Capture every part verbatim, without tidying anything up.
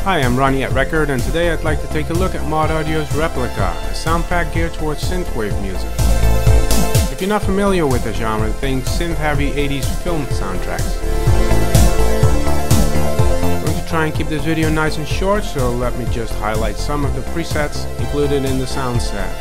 Hi, I'm Ronnie at Record, and today I'd like to take a look at Mod Audio's Replica, a sound pack geared towards synthwave music. If you're not familiar with the genre, think synth-heavy eighties film soundtracks. I'm going to try and keep this video nice and short, so let me just highlight some of the presets included in the sound set.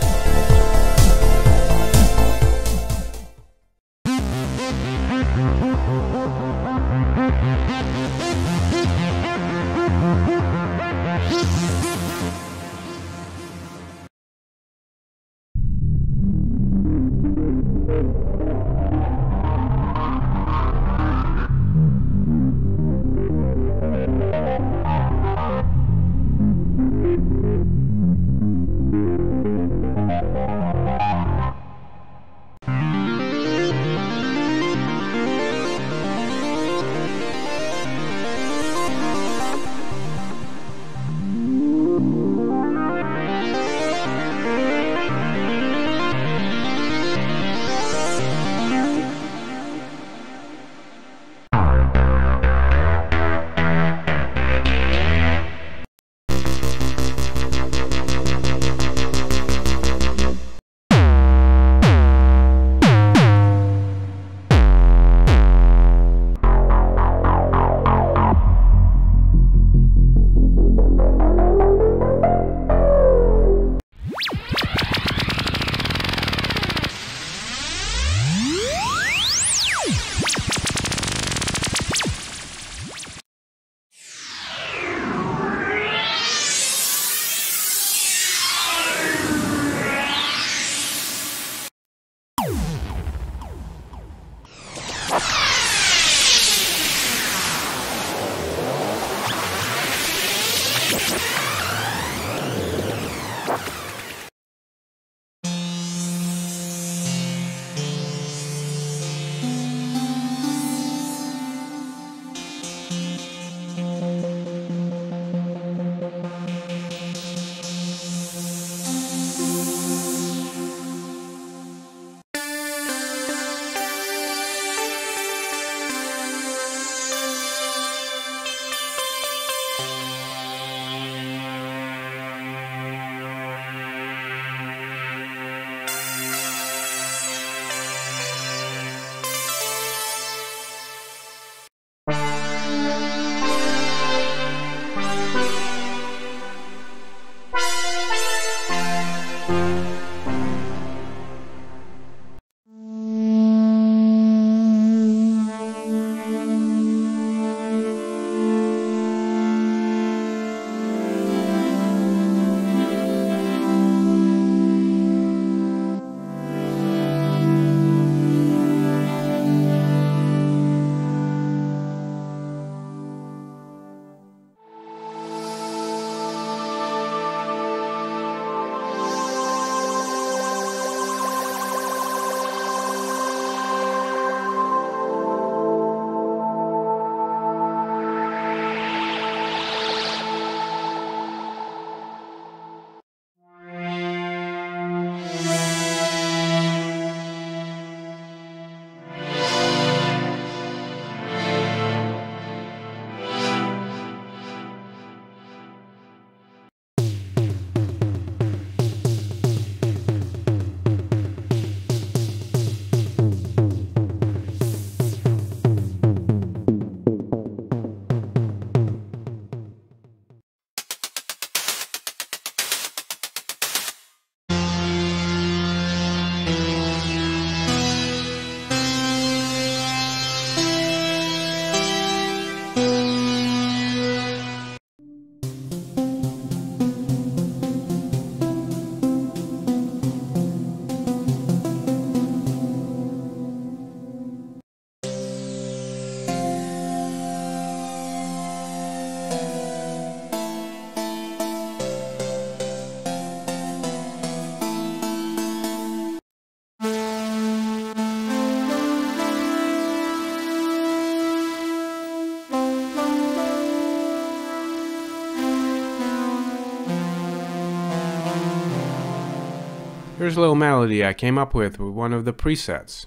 Here's a little melody I came up with with one of the presets.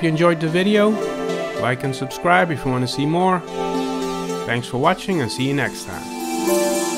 you enjoyed the video. Like and subscribe if you want to see more. Thanks for watching and see you next time.